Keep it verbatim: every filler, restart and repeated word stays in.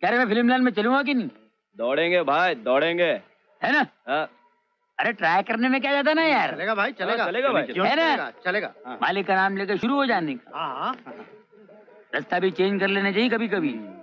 क्या रे मैं फिल्म लाइन में चलूंगा कि नहीं? दौड़ेंगे भाई, दौड़ेंगे, है ना? हाँ। अरे ट्राई करने में क्या जाता ना यार। चलेगा भाई, चलेगा, चलेगा भाई, क्यों है ना? चलेगा, चलेगा। मालिक का नाम लेकर शुरू हो जाने का। हाँ हाँ। रास्ता भी चेंज कर लेना चाहिए कभी कभी।